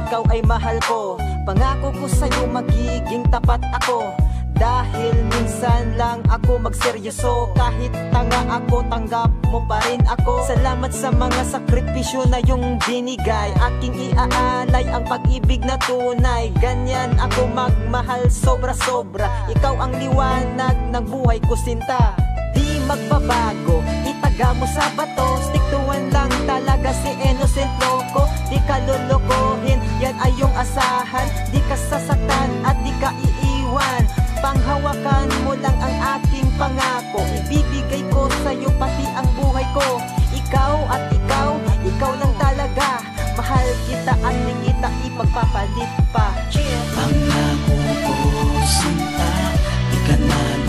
ikaw ay mahal ko. Pangako ko sa'yo magiging tapat ako. Dahil minsan lang ako magseryoso. Kahit tanga ako, tanggap mo pa rin ako. Salamat sa mga sakripisyo na yung binigay. Aking iaalay ang pag-ibig na tunay. Ganyan ako magmahal, sobra-sobra. Ikaw ang liwanag ng buhay ko, sinta. Di magbabago, itaga mo sa bato. Stick to one lang talaga si innocent loko. Di ka lulukohin, yan ay yung asahan. Di ka sasaktan at di ka iiwan. Panghawakan mo lang ang aking pangako. Ibibigay ko sa'yo pati ang buhay ko. Ikaw at ikaw, ikaw lang talaga. Mahal kita at di kita ipagpapalit pa. Cheers! Pangako ko, sinta, di ka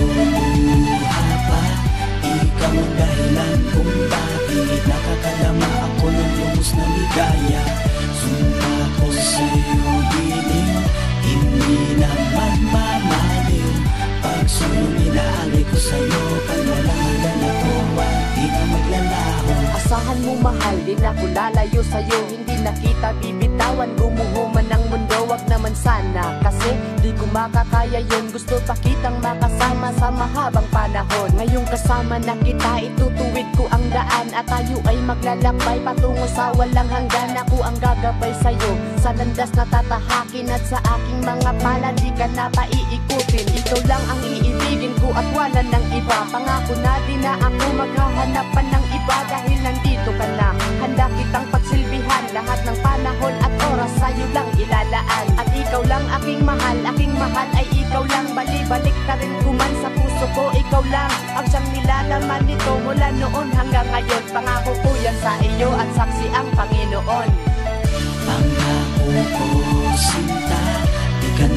naluluha pa. Ikaw ang dahilan kung bakit nakakalama ako ng lubos na ligaya. Sumpa ko sa'yo, biniw, hindi naman mamaliw. Pagsulong inaalay ko sa'yo, pag walang ganatowa, di na maglalaho. Asahan mo mahal, di na ko lalayo sa'yo. Hindi na kita bibitawan, gumuho man ang mundo. Wag naman sana, kasi di ko makakaya yun. Gusto pa kitang makasama sa mahabang panahon. Ngayong kasama na kita, itutuwid ko ang daan. At tayo ay maglalakbay patungo sa walang hanggan. Ako ang gagabay sa'yo sa landas na tatahakin. At sa aking mga pala di ka na paiikutin. Ikaw lang ang iibigin ko at wala ng iba. Pangako na di na ako maghahanapan ng iba. Dahil nandito ka na, handa kitang pagsilbihan. Lahat ng panahon at oras sa'yo lang ilalaan. At ikaw lang aking mahal ay ikaw lang. Bali-balik ka rin kuman sa puso ko, ikaw lang ang siyang nilalaman nito mula noon hanggang ngayon. Pangako ko yan sa iyo at saksi ang Panginoon. Pangako ko, sinta, di ka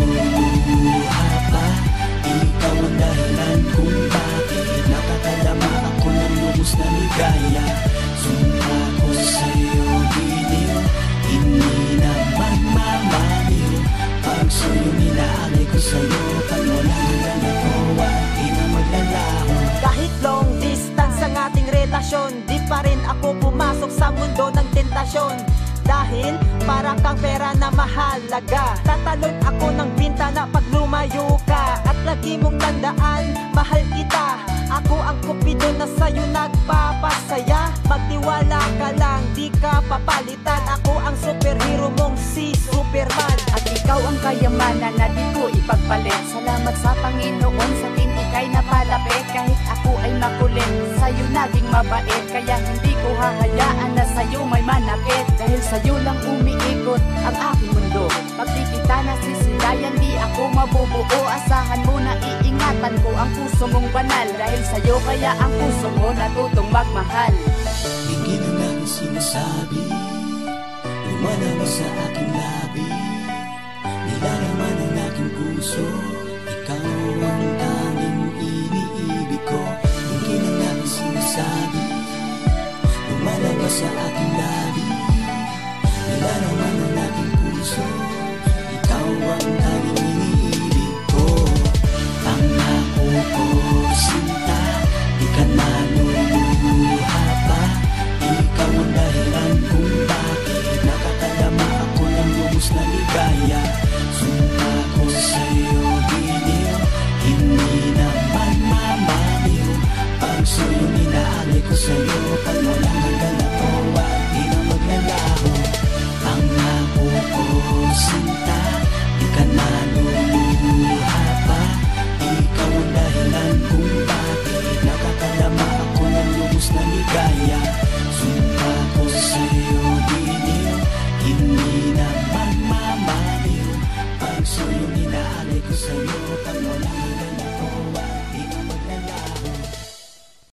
naluluha pa. Ikaw ang dahilan kung bakit nakakalama ako ng lubos na ligaya. Sumpa ko sa'yo, biniw, hindi naman mamaliw. Pagsulong inaalay ko sa'yo, pag walang ganatowa, di na maglalaho. Kahit long distance ang ating relasyon, di pa rin ako pumasok sa mundo ng tentasyon. Dahil para kang pera na mahalaga, tatalon ako ng bintana pag lumayo ka. At lagi mong tandaan, mahal kita. Ako ang kupido na sa'yo nagpapasaya. Magtiwala ka lang, di ka papalitan. Ako ang superhero mong si Superman. At ikaw ang kayamanan na di ko ipagpalit. Salamat sa Panginoon sa akin ika'y napalapit. Kahit ako ay makulit, sa'yo naging mabait. Kaya hindi ko hahayaan na sa'yo may manakit. Dahil sa'yo lang umiikot ang aking mundo. Pag di kita nasisilayan, di ako mabubuo. Asahan mo na iingatan ko ang puso mong banal. Dahil sa'yo kaya ang puso mo natutong magmahal. Hingin ang aking sinasabi, lumalaman sa aking labi. Nilalaman ang aking puso, ikaw ang tanging iniibig ko. Hingin ang aking sinasabi, lumalabas sa aking labi. Nilalaman ang aking puso, ikaw ang tanging iniibig ko. Pangako ko, sinta, di ka naluluha pa. Ikaw ang dahilan kung bakit nakakalama ako ng lubos na ligaya.